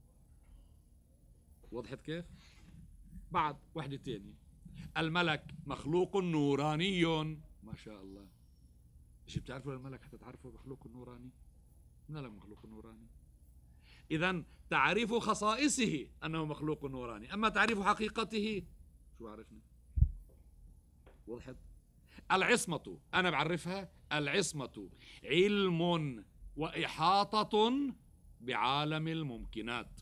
وضحت كيف؟ بعد وحدة تانية، الملك مخلوق نوراني. ما شاء الله، ايش بتعرفوا الملك حتى تعرفوا مخلوق نوراني؟ من لك مخلوق نوراني؟ إذا تعريف خصائصه أنه مخلوق نوراني، أما تعريف حقيقته شو عرفنا؟ وضحت؟ العصمة أنا بعرفها، العصمة علم وإحاطة بعالم الممكنات.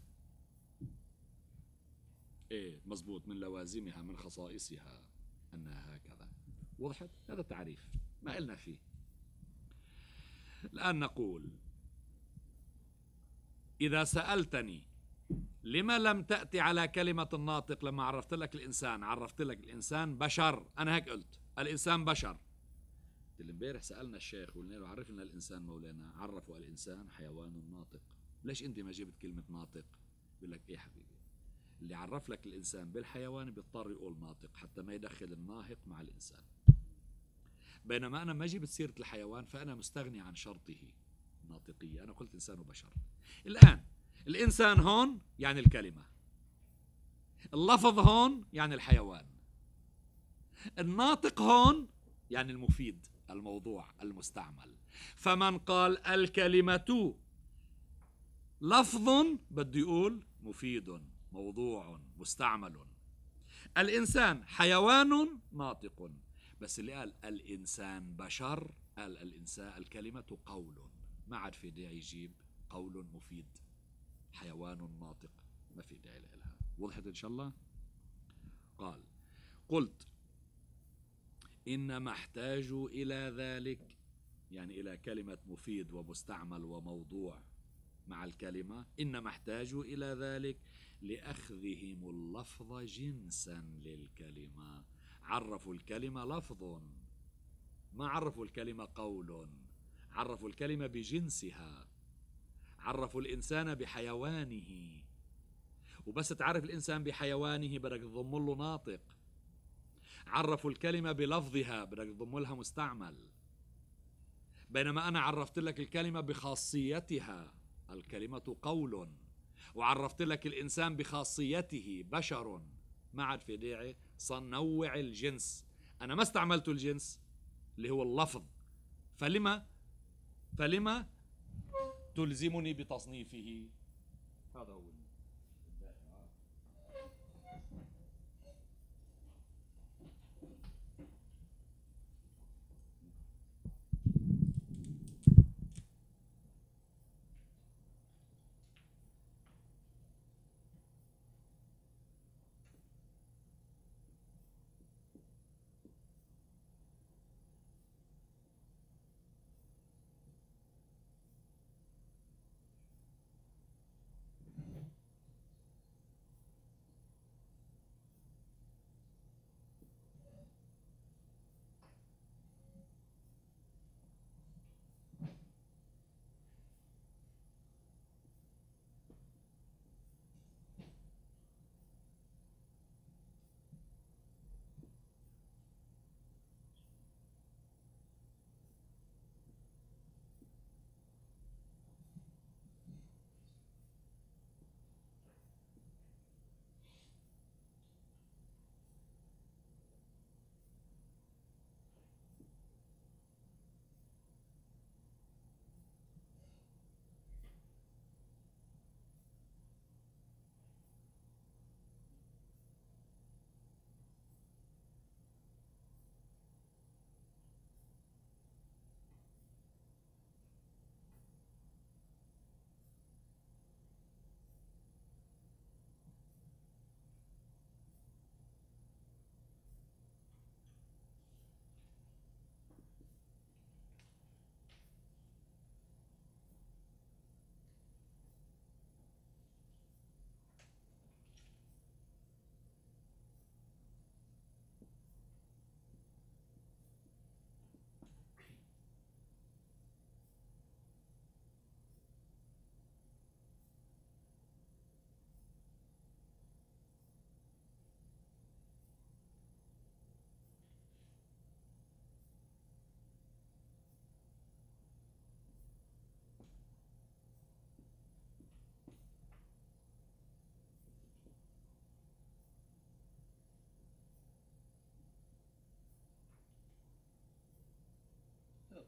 إيه مزبوط، من لوازمها من خصائصها أنها هكذا. وضحت؟ هذا التعريف ما قلنا فيه. الآن نقول إذا سألتني لما لم تأتي على كلمة الناطق لما عرفت لك الإنسان، عرفت لك الإنسان بشر، أنا هيك قلت الإنسان بشر. امبارح سألنا الشيخ قلنا له عرف لنا الإنسان مولانا، عرفوا الإنسان حيوان ناطق، ليش أنت ما جبت كلمة ناطق؟ بيقول لك إيه حبيبي، اللي عرف لك الإنسان بالحيوان بيضطر يقول ناطق حتى ما يدخل الناهق مع الإنسان، بينما أنا ما جبت سيرة الحيوان فأنا مستغني عن شرطه ناطقية، أنا قلت إنسان وبشر. الآن الإنسان هون يعني الكلمة، اللفظ هون يعني الحيوان، الناطق هون يعني المفيد، الموضوع المستعمل. فمن قال الكلمة لفظ بده يقول مفيد موضوع مستعمل. الإنسان حيوان ناطق، بس اللي قال الإنسان بشر قال الإنسان الكلمة قول، ما عاد في داعي يجيب قول مفيد، حيوان ناطق ما في داعي لها. وضحت إن شاء الله؟ قال قلت إنما احتاج إلى ذلك، يعني إلى كلمة مفيد ومستعمل وموضوع مع الكلمة، إنما احتاجوا إلى ذلك لأخذهم اللفظ جنسا للكلمة. عرفوا الكلمة لفظ، ما عرفوا الكلمة قول، عرفوا الكلمة بجنسها، عرفوا الإنسان بحيوانه. وبس تعرف الإنسان بحيوانه بدك تضم له ناطق. عرفوا الكلمة بلفظها بدك تضم لها مستعمل، بينما أنا عرفت لك الكلمة بخاصيتها، الكلمة قول، وعرفت لك الإنسان بخاصيته بشر، ما عاد في داعي صنوع الجنس. أنا ما استعملت الجنس اللي هو اللفظ، فلما تلزمني بتصنيفه؟ هذا هو.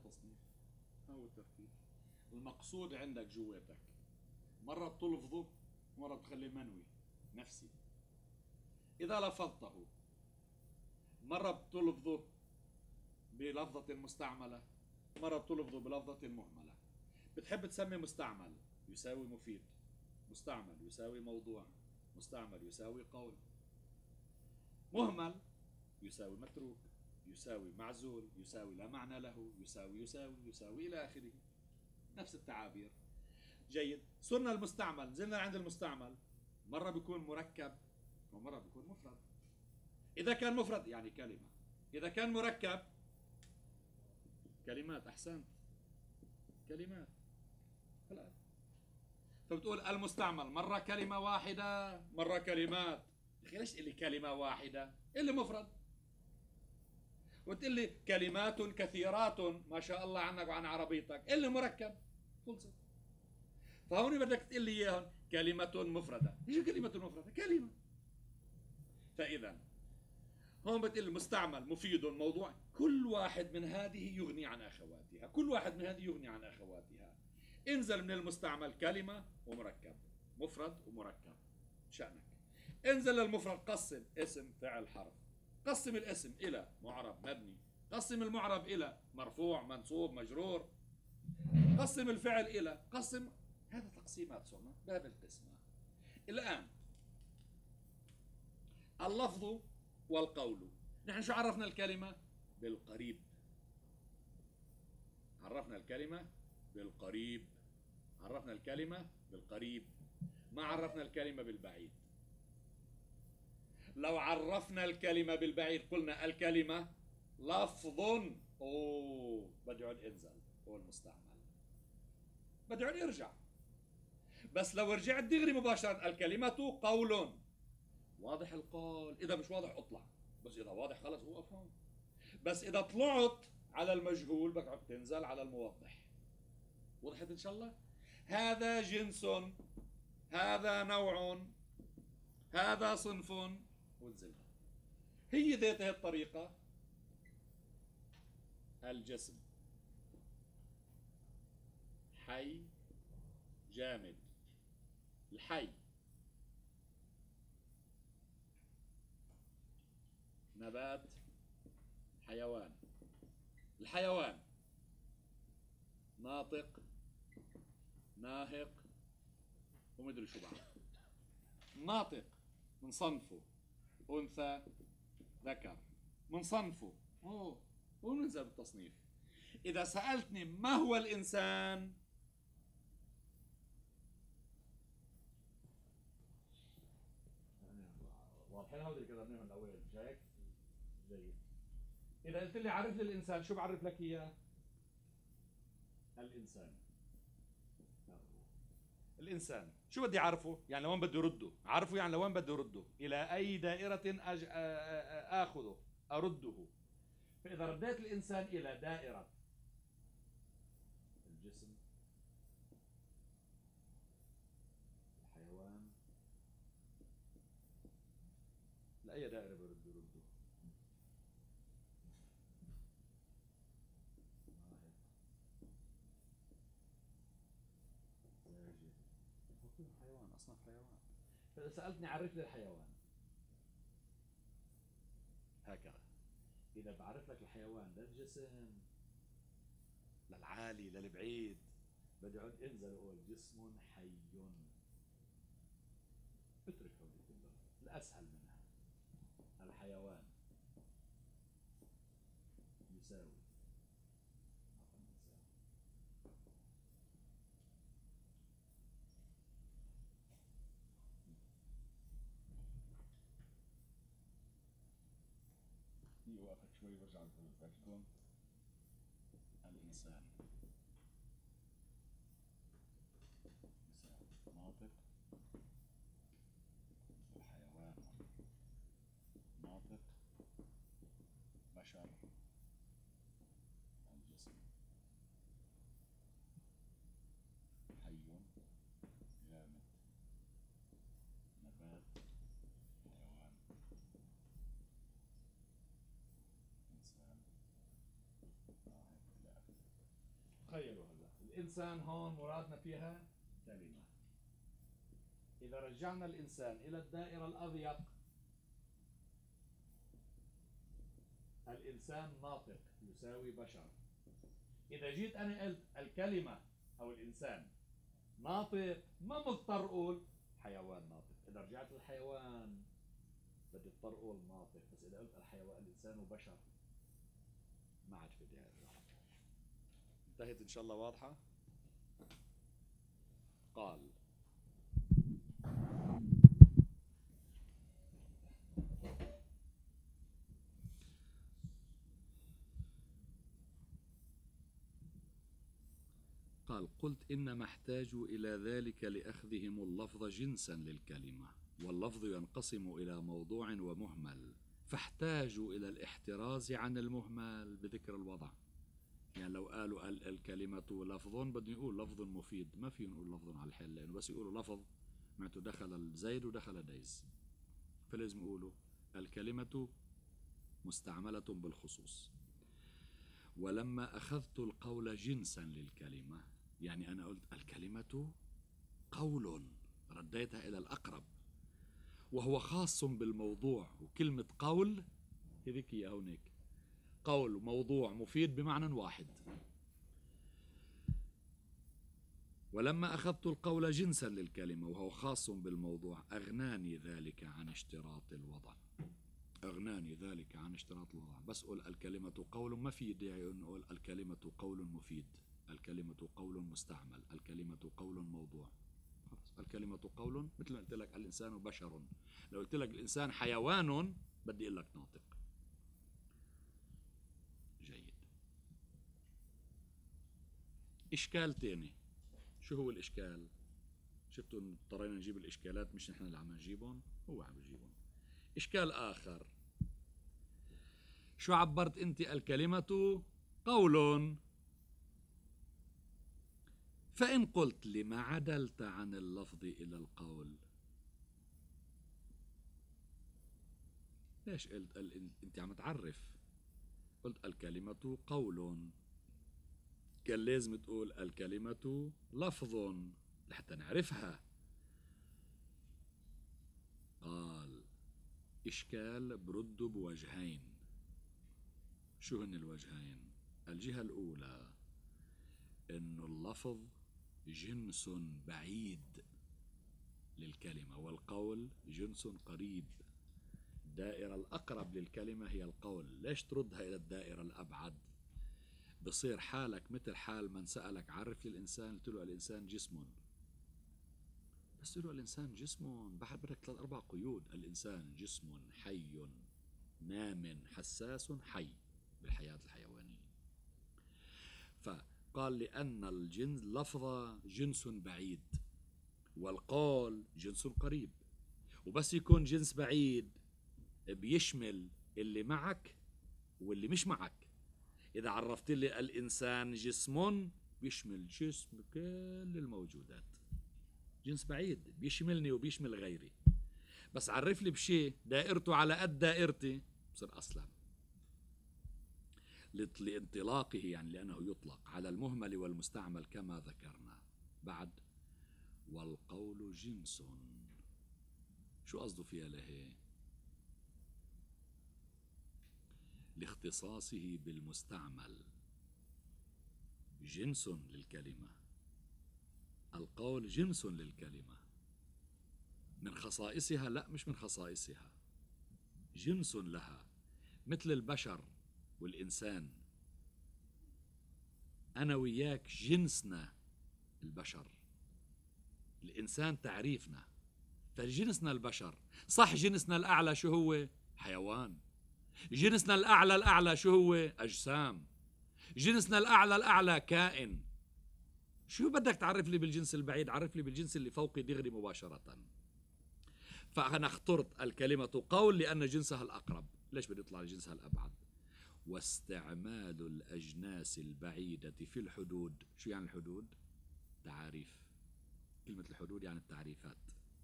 التصنيف، هذا هو التركيب. المقصود عندك جواتك مرة بتلفظه، مرة بتخليه منوي نفسي. إذا لفظته مرة بتلفظه بلفظة مستعملة، مرة بتلفظه بلفظة مهملة. بتحب تسمي مستعمل يساوي مفيد، مستعمل يساوي موضوع، مستعمل يساوي قول، مهمل يساوي متروك، يساوي معزول، يساوي لا معنى له، يساوي إلى آخره، نفس التعابير. جيد. صرنا المستعمل، نزلنا عند المستعمل، مرة بيكون مركب ومرة بيكون مفرد. إذا كان مفرد يعني كلمة، إذا كان مركب كلمات. أحسنت، كلمات. خلاص. فبتقول المستعمل مرة كلمة واحدة، مرة كلمات. أخي ليش تقول لي كلمة واحدة؟ اللي مفرد. وتقول لي كلمات كثيرات، ما شاء الله عنك وعن عربيتك، اللي مركب. خلصت. فهون بدك تقول لي اياهم كلمة مفردة. ايش كلمة مفردة؟ كلمة. فإذا هون بتقول مستعمل، مفيد، موضوع، كل واحد من هذه يغني عن أخواتها، كل واحد من هذه يغني عن أخواتها. انزل من المستعمل كلمة ومركب، مفرد ومركب، شأنك. انزل للمفرد، قسم اسم فعل حرف، قسم الاسم إلى معرب مبني، قسم المعرب إلى مرفوع منصوب مجرور، قسم الفعل إلى قسم. هذا تقسيمات، صرنا باب القسمة. الآن اللفظ والقول. نحن شو عرفنا الكلمة؟ بالقريب. عرفنا الكلمة بالقريب، عرفنا الكلمة بالقريب، ما عرفنا الكلمة بالبعيد. لو عرفنا الكلمة بالبعيد قلنا الكلمة لفظ، بدي اقعد انزل، هو المستعمل بدي اقعد ارجع. بس لو رجعت دغري مباشرة الكلمة قول، واضح القول. إذا مش واضح اطلع، بس إذا واضح خلص وقف هون. بس إذا طلعت على المجهول بقعد تنزل على الموضح. وضحت إن شاء الله؟ هذا جنس، هذا نوع، هذا صنف، وانزل. هي ذات هذه الطريقة. الجسم حي جامد. الحي نبات حيوان. الحيوان ناطق ناهق ومدري شو بعد. ناطق من صنفه أنثى ذكر، من صنفه وننزل بالتصنيف. إذا سألتني ما هو الإنسان، واضحين هذول اللي كتبناهم الأول مش هيك؟ جيد. إذا قلت لي عرف لي الإنسان، شو بعرف لك إياه؟ الإنسان. الإنسان شو بدي أعرفه؟ يعني لوين بده يرده؟ عرفه يعني لوين بده يرده؟ إلى أي دائرة آخذه أرده. فإذا رديت الإنسان إلى دائرة الجسم، الحيوان، لأي دائرة برد يرده؟ حيوان، أصناف حيوان. فإذا سألتني عرف لي الحيوان هكذا. إذا بعرف لك الحيوان للجسم، للعالي للبعيد، بدي اقعد انزل اقول جسم حي. اترك هذه كلها، الاسهل منها. الحيوان يساوي وقفت شوي برجع بقول الإنسان ناطق، الحيوان ناطق، بشر، الجسم حي جامد، نبات، حيوان، إنسان، ناهق، إلى آخره. الإنسان هون مرادنا فيها كلمة. إذا رجعنا الإنسان إلى الدائرة الأضيق، الإنسان ناطق يساوي بشر. إذا جيت أنا قلت الكلمة أو الإنسان ناطق، ما مضطر أقول حيوان ناطق. إذا رجعت للحيوان بدي اضطر أقول ناطق، بس إذا قلت الحيوان الإنسان وبشر ما عاد في داعي. انتهت إن شاء الله واضحة؟ قال قلت إنما احتاجوا إلى ذلك لأخذهم اللفظ جنسا للكلمة، واللفظ ينقسم إلى موضوع ومهمل، فاحتاجوا إلى الاحتراز عن المهمل بذكر الوضع. يعني لو قالوا الكلمة لفظ، بدهم يقول لفظ مفيد، ما فيهم يقول لفظ على الحل، لأنه بس يقولوا لفظ معناته دخل زيد ودخل ديز، فلازم يقولوا الكلمة مستعملة بالخصوص. ولما أخذت القول جنسا للكلمة، يعني أنا قلت الكلمة قول، رديتها إلى الأقرب، وهو خاص بالموضوع. وكلمة قول هذيك هي هونيك، قول موضوع مفيد بمعنى واحد. ولما أخذت القول جنسا للكلمة وهو خاص بالموضوع أغناني ذلك عن اشتراط الوضع. أغناني ذلك عن اشتراط الوضع. بس أقول الكلمة قول، ما في داعي أن أقول الكلمة قول مفيد، الكلمة قول مستعمل، الكلمة قول موضوع. الكلمة قول، مثل ما قلت لك الإنسان بشر. لو قلت لك الإنسان حيوان بدي أقول لك ناطق. جيد. إشكال تاني. شو هو الإشكال؟ شفتوا اضطرينا نجيب الإشكالات، مش نحن اللي عم نجيبهم، هو عم يجيبهم. إشكال آخر، شو عبرت أنت؟ الكلمة قول. فإن قلت لما عدلت عن اللفظ إلى القول؟ ليش قلت أنت عم تعرف؟ قلت الكلمة قول، كان لازم تقول الكلمة لفظ لحتى نعرفها. قال إشكال برد بوجهين. شو هن الوجهين؟ الجهة الأولى إنه اللفظ جنس بعيد للكلمة، والقول جنس قريب. الدائرة الأقرب للكلمة هي القول، ليش تردها إلى الدائرة الأبعد؟ بصير حالك مثل حال من سألك عرف للإنسان، قلت له الإنسان جسم، بس له الإنسان جسم، بعد بدك 3-4 قيود. الإنسان جسم حي نام حساس حي بالحياة الحيوانية. فقال لأن الجنس لفظ جنس بعيد، والقول جنس قريب. وبس يكون جنس بعيد بيشمل اللي معك واللي مش معك. إذا عرفت لي الإنسان جسم، بيشمل جسم كل الموجودات. جنس بعيد بيشملني وبيشمل غيري. بس عرف لي بشيء دائرته على قد دائرتي، بصير أسلم لانطلاقه، يعني لأنه يطلق على المهمل والمستعمل كما ذكرنا. بعد والقول جنس، شو قصده فيها لهي؟ لاختصاصه بالمستعمل، جنس للكلمة. القول جنس للكلمة، من خصائصها؟ لا، مش من خصائصها، جنس لها. مثل البشر والإنسان، أنا وياك جنسنا البشر، الإنسان تعريفنا، فجنسنا البشر. صح جنسنا الأعلى شو هو؟ حيوان. جنسنا الأعلى شو هو؟ أجسام. جنسنا الأعلى كائن. شو بدك تعرف لي بالجنس البعيد؟ عرف لي بالجنس اللي فوقي دغري مباشرة. فأنا اخترت الكلمة قول لأن جنسها الأقرب. ليش بدي يطلع لجنسها الأبعد؟ واستعمال الأجناس البعيدة في الحدود. شو يعني الحدود؟ تعاريف. كلمة الحدود يعني التعريفات.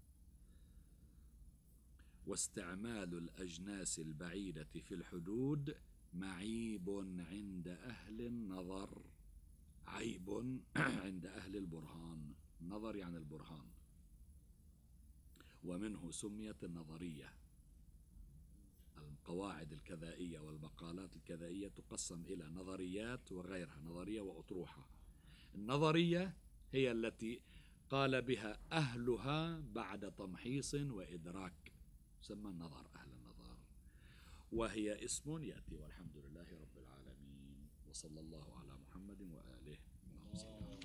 واستعمال الأجناس البعيدة في الحدود معيب عند أهل النظر عيب عند أهل البرهان. نظر يعني البرهان، ومنه سميت النظرية. القواعد الكذائية والمقالات الكذائية تقسم إلى نظريات وغيرها، نظرية وأطروحة. النظرية هي التي قال بها أهلها بعد تمحيص وإدراك، سمى النظر أهل النظر، وهي اسم يأتي. والحمد لله رب العالمين، وصلى الله على محمد وآله.